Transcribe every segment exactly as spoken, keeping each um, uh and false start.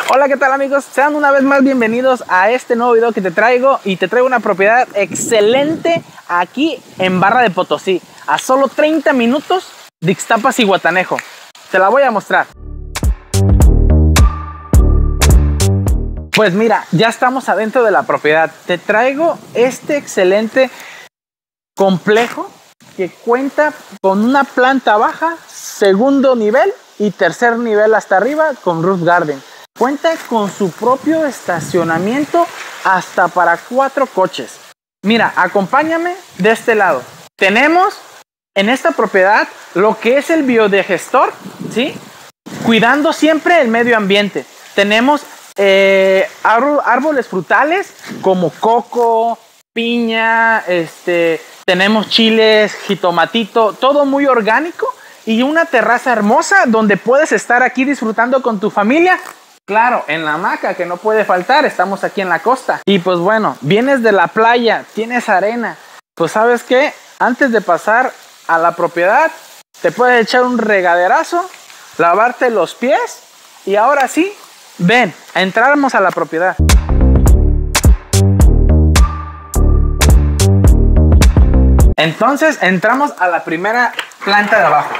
Hola, ¿qué tal amigos? Sean una vez más bienvenidos a este nuevo video que te traigo. Y te traigo una propiedad excelente aquí en Barra de Potosí, a solo treinta minutos de Ixtapas y Guatanejo. Te la voy a mostrar. Pues mira, ya estamos adentro de la propiedad. Te traigo este excelente complejo que cuenta con una planta baja, segundo nivel y tercer nivel hasta arriba con roof garden. Cuenta con su propio estacionamiento hasta para cuatro coches. Mira, acompáñame de este lado. Tenemos en esta propiedad lo que es el biodigestor, ¿sí? Cuidando siempre el medio ambiente. Tenemos eh, árboles frutales como coco, piña, este, tenemos chiles, jitomatito, todo muy orgánico. Y una terraza hermosa donde puedes estar aquí disfrutando con tu familia. Claro, en la hamaca, que no puede faltar, estamos aquí en la costa. Y pues bueno, vienes de la playa, tienes arena. Pues ¿sabes qué? Antes de pasar a la propiedad, te puedes echar un regaderazo, lavarte los pies y ahora sí, ven, entramos a la propiedad. Entonces entramos a la primera planta de abajo.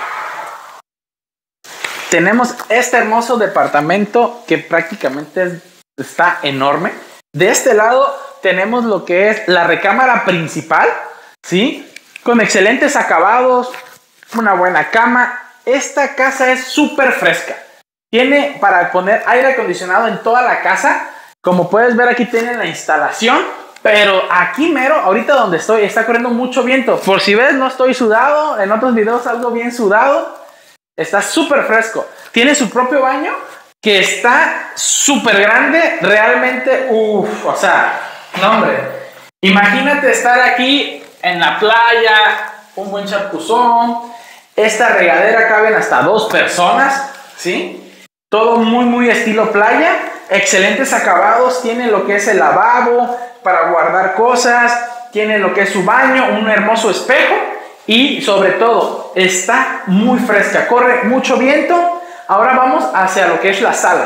Tenemos este hermoso departamento que prácticamente es, está enorme. De este lado tenemos lo que es la recámara principal, ¿sí? Con excelentes acabados, una buena cama. Esta casa es súper fresca. Tiene para poner aire acondicionado en toda la casa. Como puedes ver, aquí tienen la instalación. Pero aquí mero, ahorita donde estoy, está corriendo mucho viento. Por si ves, no estoy sudado. En otros videos salgo bien sudado. Está súper fresco. Tiene su propio baño que está súper grande. Realmente, uff, o sea, no hombre. Imagínate estar aquí en la playa, un buen chapuzón. Esta regadera caben hasta dos personas, ¿sí? Todo muy, muy estilo playa. Excelentes acabados. Tiene lo que es el lavabo para guardar cosas. Tiene lo que es su baño, un hermoso espejo. Y sobre todo, está muy fresca, corre mucho viento. Ahora vamos hacia lo que es la sala.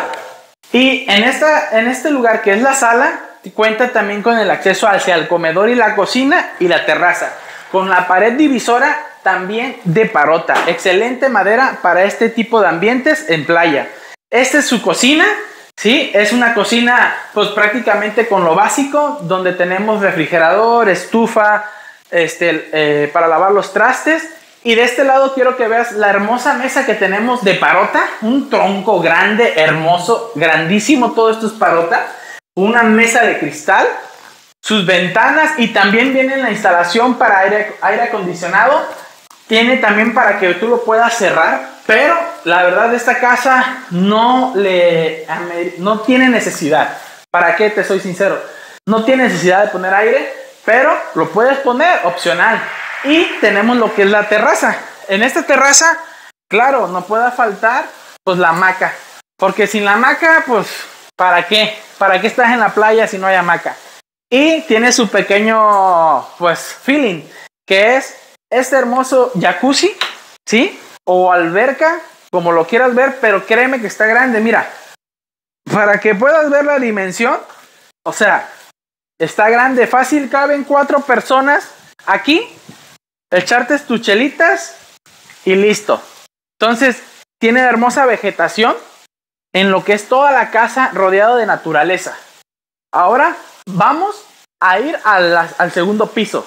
Y en, esta, en este lugar que es la sala, cuenta también con el acceso hacia el comedor y la cocina y la terraza. Con la pared divisora también de parota. Excelente madera para este tipo de ambientes en playa. Esta es su cocina, ¿sí? Es una cocina pues prácticamente con lo básico, donde tenemos refrigerador, estufa, Este, eh, para lavar los trastes. Y de este lado quiero que veas la hermosa mesa que tenemos de parota, un tronco grande, hermoso, grandísimo. Todo esto es parota, una mesa de cristal, sus ventanas, y también viene la instalación para aire, aire acondicionado. Tiene también para que tú lo puedas cerrar, pero la verdad esta casa no le no tiene necesidad. ¿Para qué? Te soy sincero, no tiene necesidad de poner aire, pero lo puedes poner opcional. Y tenemos lo que es la terraza. En esta terraza, claro, no puede faltar pues la hamaca. Porque sin la hamaca, pues, ¿para qué? ¿Para qué estás en la playa si no hay hamaca? Y tiene su pequeño, pues, feeling, que es este hermoso jacuzzi, ¿sí? O alberca, como lo quieras ver, pero créeme que está grande. Mira, para que puedas ver la dimensión, o sea, está grande, fácil, caben cuatro personas aquí, echarte tus chelitas y listo. Entonces, tiene hermosa vegetación en lo que es toda la casa, rodeado de naturaleza. Ahora vamos a ir a la, al segundo piso.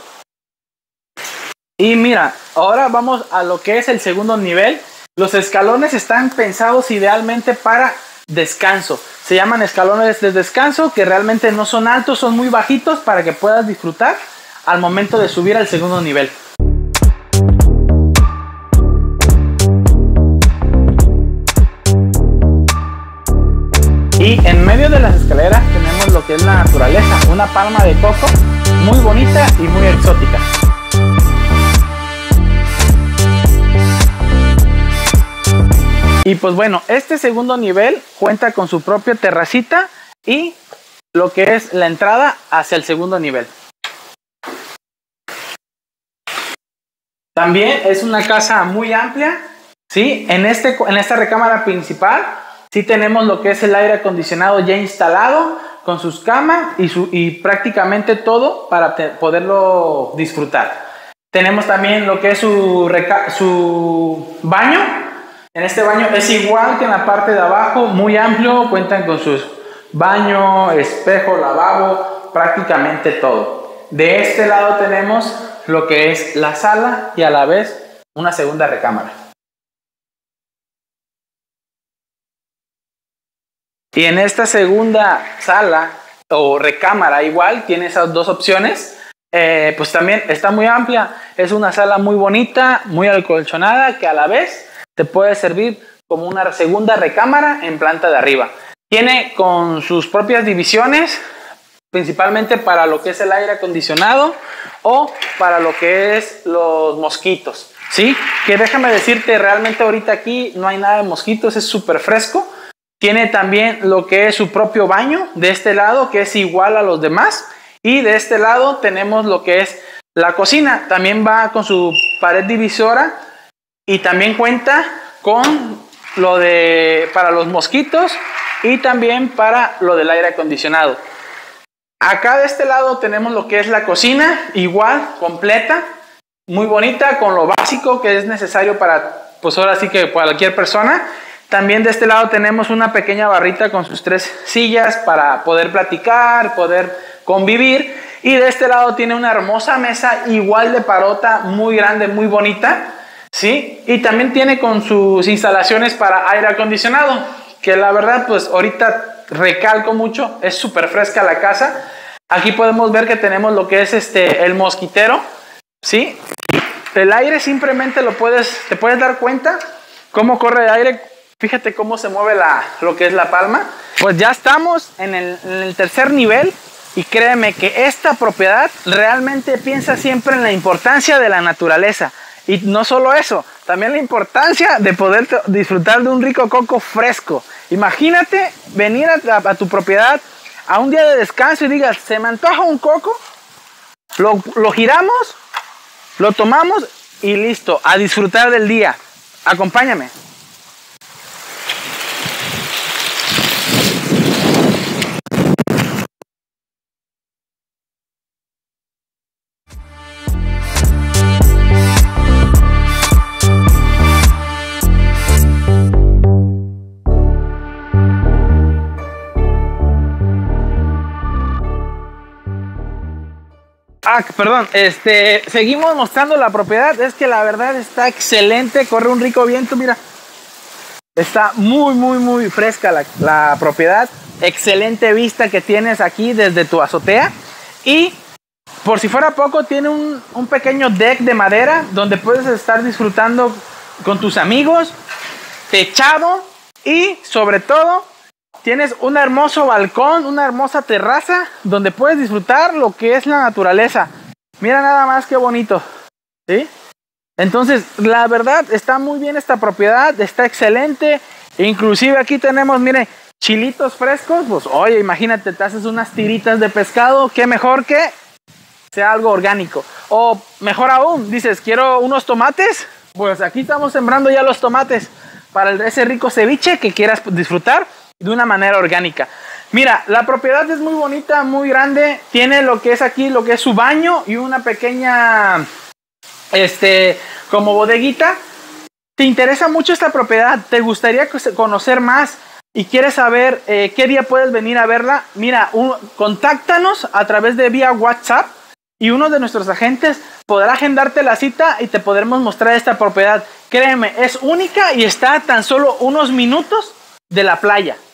Y mira, ahora vamos a lo que es el segundo nivel. Los escalones están pensados idealmente para descanso. Se llaman escalones de descanso, que realmente no son altos, son muy bajitos para que puedas disfrutar al momento de subir al segundo nivel. Y en medio de las escaleras tenemos lo que es la naturaleza, una palma de coco muy bonita y muy exótica. Y pues bueno, este segundo nivel cuenta con su propia terracita y lo que es la entrada hacia el segundo nivel. También es una casa muy amplia, ¿sí? En, este, en esta recámara principal sí tenemos lo que es el aire acondicionado ya instalado, con sus camas y, su, y prácticamente todo para te, poderlo disfrutar. Tenemos también lo que es su, reca su baño. En este baño es igual que en la parte de abajo, muy amplio, cuentan con sus baño, espejo, lavabo, prácticamente todo. De este lado tenemos lo que es la sala y a la vez una segunda recámara. Y en esta segunda sala o recámara igual tiene esas dos opciones. Eh, pues también está muy amplia. Es una sala muy bonita, muy acolchonada, que a la vez te puede servir como una segunda recámara en planta de arriba. Tiene con sus propias divisiones, principalmente para lo que es el aire acondicionado o para lo que es los mosquitos, ¿sí? Que déjame decirte, realmente ahorita aquí no hay nada de mosquitos, es súper fresco. Tiene también lo que es su propio baño de este lado, que es igual a los demás. Y de este lado tenemos lo que es la cocina. También va con su pared divisora y también cuenta con lo de para los mosquitos y también para lo del aire acondicionado. Acá de este lado tenemos lo que es la cocina, igual, completa, muy bonita, con lo básico que es necesario para, pues ahora sí que cualquier persona. También de este lado tenemos una pequeña barrita con sus tres sillas para poder platicar, poder convivir. Y de este lado tiene una hermosa mesa igual de parota, muy grande, muy bonita, ¿sí? Y también tiene con sus instalaciones para aire acondicionado, que la verdad pues ahorita recalco mucho, es súper fresca la casa. Aquí podemos ver que tenemos lo que es este, el mosquitero, ¿sí? El aire simplemente lo puedes, te puedes dar cuenta cómo corre el aire. Fíjate cómo se mueve la, lo que es la palma. Pues ya estamos en el, en el tercer nivel y créeme que esta propiedad realmente piensa siempre en la importancia de la naturaleza. Y no solo eso, también la importancia de poder disfrutar de un rico coco fresco. Imagínate venir a, a, a tu propiedad a un día de descanso y digas, se me antoja un coco, lo, lo giramos, lo tomamos y listo, a disfrutar del día. Acompáñame. Ah, perdón, este, seguimos mostrando la propiedad. Es que la verdad está excelente, corre un rico viento, mira. Está muy, muy, muy fresca la, la propiedad. Excelente vista que tienes aquí desde tu azotea. Y por si fuera poco, tiene un, un pequeño deck de madera donde puedes estar disfrutando con tus amigos, techado y sobre todo tienes un hermoso balcón, una hermosa terraza donde puedes disfrutar lo que es la naturaleza. Mira nada más qué bonito, ¿sí? Entonces, la verdad, está muy bien esta propiedad, está excelente. Inclusive aquí tenemos, miren, chilitos frescos. Pues, oye, imagínate, te haces unas tiritas de pescado, qué mejor que sea algo orgánico. O mejor aún, dices, quiero unos tomates. Pues aquí estamos sembrando ya los tomates para ese rico ceviche que quieras disfrutar de una manera orgánica. Mira, la propiedad es muy bonita, muy grande. Tiene lo que es aquí, lo que es su baño y una pequeña, este, como bodeguita. ¿Te interesa mucho esta propiedad? ¿Te gustaría conocer más y quieres saber eh, qué día puedes venir a verla? Mira, un, contáctanos a través de vía WhatsApp y uno de nuestros agentes podrá agendarte la cita y te podremos mostrar esta propiedad. Créeme, es única y está a tan solo unos minutos de la playa.